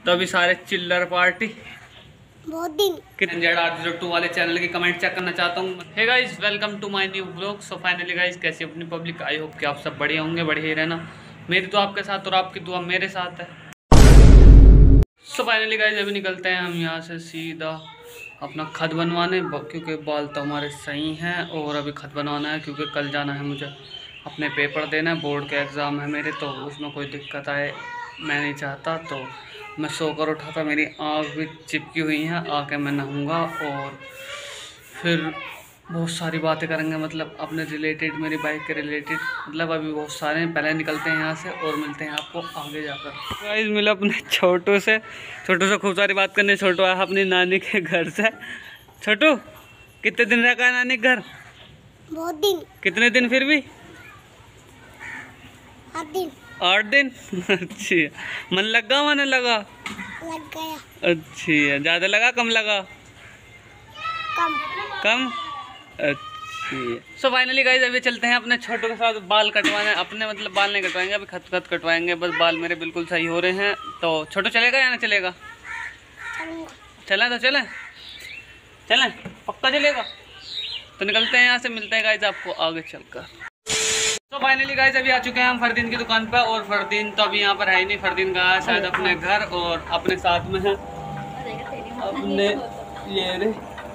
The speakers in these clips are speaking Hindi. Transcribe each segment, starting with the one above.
तो अभी सारे चिल्लर पार्टी बहुत दिन NZ802 वाले चैनल की कमेंट चेक करना चाहता हूँ। Hey guys, welcome to my new blog. So finally guys, कैसी अपनी पब्लिक, आई होप कि आप सब बढ़िया होंगे, बढ़िया ही रहना। मेरी दुआ आपके साथ और आपकी दुआ मेरे साथ है। सो फाइनली गाइस, अभी निकलते हैं हम यहाँ से सीधा अपना खत बनवाने, क्योंकि बाल तो हमारे सही हैं और अभी खत बनवाना है क्योंकि कल जाना है मुझे अपने पेपर देना है। बोर्ड के एग्ज़ाम है मेरे, तो उसमें कोई दिक्कत आए मैं नहीं चाहता। तो मैं सोकर उठा था, मेरी आँख भी चिपकी हुई हैं, आके मैं नहाऊंगा और फिर बहुत सारी बातें करेंगे, मतलब अपने रिलेटेड, मेरी बाइक के रिलेटेड, मतलब अभी बहुत सारे हैं। पहले निकलते हैं यहाँ से और मिलते हैं आपको आगे जाकर। गाइस, मिला अपने छोटू से खूब सारी बात करने। छोटू आया अपनी नानी के घर से। छोटू, कितने दिन रह गया नानी के घर? बहुत दिन। कितने दिन? फिर भी 8 दिन। 8 दिन। अच्छी है। मन लगा, मन लगा? लग गया। अच्छी है। ज़्यादा लगा कम लगा? कम। अच्छी है। सो फाइनली गाइस, अभी चलते हैं अपने छोटू के साथ बाल कटवाने। अपने मतलब बाल नहीं कटवाएंगे, अभी खत कटवाएंगे। बस बाल मेरे बिल्कुल सही हो रहे हैं। तो छोटू चलेगा या ना चलेगा? चलें तो चलें पक्का चलेगा। तो निकलते हैं यहाँ से, मिलते हैं गाइस आपको आगे चलकर। तो फाइनली गाइस, अभी आ चुके हैं हम फरदीन की दुकान पर। और फरदीन तो अभी यहाँ पर है ही नहीं। फरदीन गया है शायद अपने घर, और अपने साथ में है अपने ये रे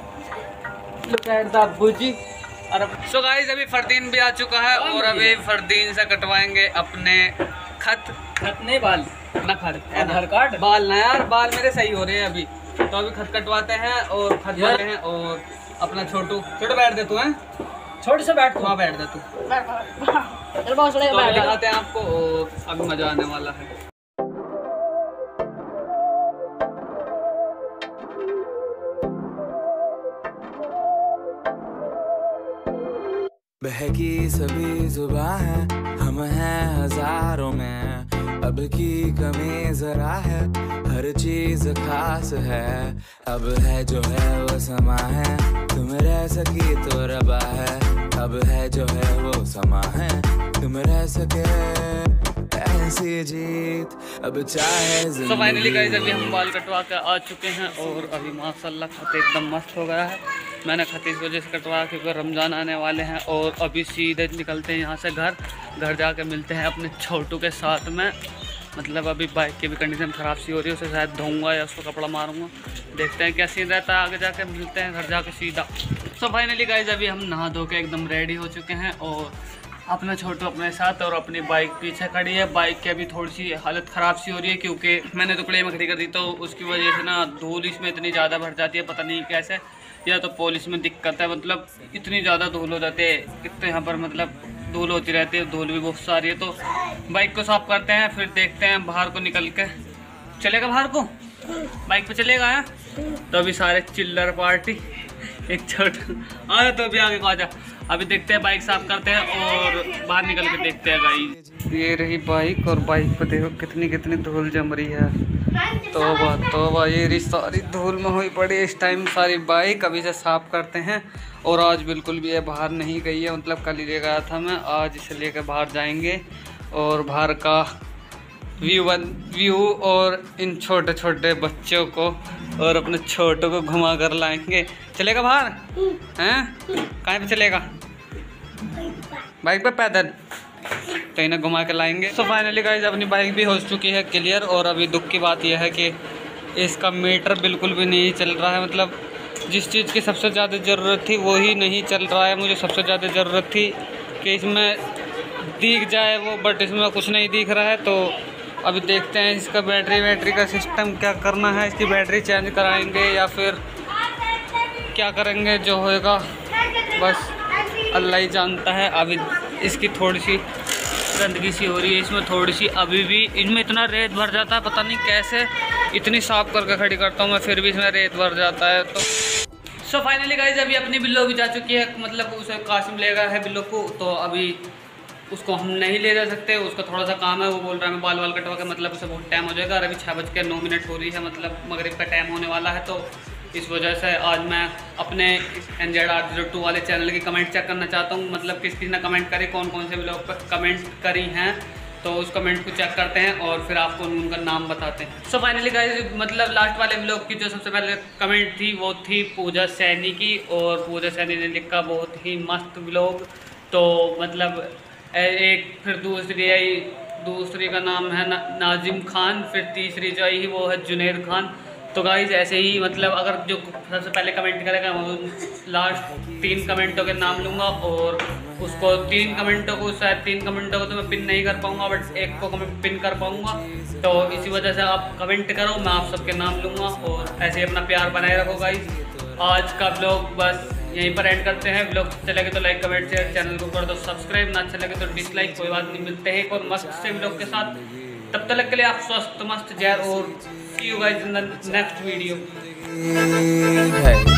दाबू जी। सो गाइस, अभी फरदीन भी आ चुका है और अभी फरदीन से कटवाएंगे अपने खत नहीं, बाल ना, आधार कार्ड। बाल ना यार, बाल मेरे सही हो रहे हैं अभी। तो अभी खत कटवाते हैं और खत वाले हैं। और अपना छोटू बैठ दे तू, है छोटे से बैठ, वहाँ बैठ दे तू। तो अभी दिखाते हैं आपको और अभी मजा आने वाला है। बहकी सभी जुबां है, हम हैं हजारों में, अब की कमी जरा है, हर चीज खास है। अब है जो है वो समा है, तुम रह सकी तो रबा है। अब है जो है वो समा है, तुम रह सके ऐसी जीत, अब चाहे जिंदगी। तो फाइनली गाइस, अभी हम बाल कटवा कर आ चुके हैं और अभी माशाल्लाह खत एकदम मस्त हो गया है। मैंने खत इस वजह से कटवाया क्योंकि रमज़ान आने वाले हैं। और अभी सीधे निकलते हैं यहाँ से घर जाके मिलते हैं अपने छोटू के साथ में। मतलब अभी बाइक की भी कंडीशन ख़राब सी हो रही है, उसे शायद धोऊंगा या उसको कपड़ा मारूंगा, देखते हैं क्या सीन रहता है। आगे जाके मिलते हैं घर जाके सीधा। सो फाइनली गाइस, अभी हम नहा धो के एकदम रेडी हो चुके हैं और अपना छोटू अपने साथ और अपनी बाइक पीछे खड़ी है। बाइक की अभी थोड़ी सी हालत ख़राब सी हो रही है क्योंकि मैंने टुकड़े में खड़ी कर दी, तो उसकी वजह से ना धूल इसमें इतनी ज़्यादा भर जाती है, पता नहीं कैसे, या तो पॉलिश में दिक्कत है। मतलब इतनी ज़्यादा धूल हो जाती है, इतने यहाँ पर मतलब धूल होती रहती है, धूल भी बहुत सारी है। तो बाइक को साफ़ करते हैं, फिर देखते हैं बाहर को निकल के। चलेगा बाहर को? बाइक पे चलेगा है? तो अभी सारे चिल्लर पार्टी, एक छोटा आ, तो अभी आगे को आ जा। अभी देखते हैं, बाइक साफ करते हैं और बाहर निकल के देखते हैं गाइस। ये रही बाइक, और बाइक पे देखो कितनी धूल जम रही है। तौबा, ये सारी धूल में हुई पड़ी इस टाइम सारी बाइक। अभी से साफ करते हैं। और आज बिल्कुल भी ये बाहर नहीं गई है, मतलब कल ही ले गया था मैं, आज इसे लेकर बाहर जाएंगे और बाहर का व्यू और इन छोटे छोटे बच्चों को और अपने छोटों को घुमा कर लाएंगे। चलेगा बाहर? हैं? कहाँ पे चलेगा? बाइक पे, पैदल? तो इन्हें घुमा के लाएंगे। सो फाइनली गाइस, अपनी बाइक भी हो चुकी है क्लियर। और अभी दुख की बात यह है कि इसका मीटर बिल्कुल भी नहीं चल रहा है। मतलब जिस चीज़ की सबसे ज़्यादा ज़रूरत थी वही नहीं चल रहा है। मुझे सबसे ज़्यादा ज़रूरत थी कि इसमें दिख जाए वो, बट इसमें कुछ नहीं दिख रहा है। तो अभी देखते हैं इसका बैटरी का सिस्टम क्या करना है। इसकी बैटरी चेंज कराएंगे या फिर क्या करेंगे, जो होएगा बस अल्लाह ही जानता है। अभी इसकी थोड़ी सी गंदगी सी हो रही है इसमें, थोड़ी सी अभी भी। इनमें इतना रेत भर जाता है, पता नहीं कैसे, इतनी साफ करके खड़ी करता हूँ मैं फिर भी इसमें रेत भर जाता है। तो सो फाइनली गाइस, अभी अपनी बिल्लो भी जा चुकी है, मतलब उसे कासिम ले गया है बिल्लो को। तो अभी उसको हम नहीं ले जा सकते, उसका थोड़ा सा काम है। वो बोल रहा है मैं बाल कटवा के, मतलब उसे बहुत टाइम हो जाएगा। और अभी 6:09 हो रही है, मतलब मगरिब का टाइम होने वाला है। तो इस वजह से आज मैं अपने NZ802 वाले चैनल की कमेंट चेक करना चाहता हूँ, मतलब किस किस ने कमेंट करी, कौन कौन से लोग पर कमेंट करी हैं। तो उस कमेंट को चेक करते हैं और फिर आपको उनका नाम बताते हैं। सो फाइनली गाइस, मतलब लास्ट वाले व्लॉग की जो सबसे पहले कमेंट थी वो थी पूजा सैनी की, और पूजा सैनी ने लिखा बहुत ही मस्त व्लॉग। तो मतलब एक फिर दूसरी का नाम है नाजिम खान, फिर तीसरी जो आई वो है जुनेद खान। तो गाइस ऐसे ही मतलब अगर जो सबसे पहले कमेंट करेगा वो लास्ट 3 कमेंटों के नाम लूँगा, और उसको 3 कमेंटों को शायद 3 कमेंटों को तो मैं पिन नहीं कर पाऊँगा, बट एक को मैं पिन कर पाऊँगा। तो इसी वजह से आप कमेंट करो, मैं आप सबके नाम लूँगा, और ऐसे ही अपना प्यार बनाए रखो गाइस। आज का ब्लॉग बस यहीं पर एंड करते हैं। ब्लॉग अच्छा लगे तो लाइक कमेंट शेयर, चैनल को कर दो सब्सक्राइब, ना अच्छा लगे तो डिसलाइक, कोई बात नहीं। मिलते हैं एक और मस्त से ब्लॉग के साथ, तब तक के लिए आप स्वस्थ मस्त जहर, और see you guys in the next video.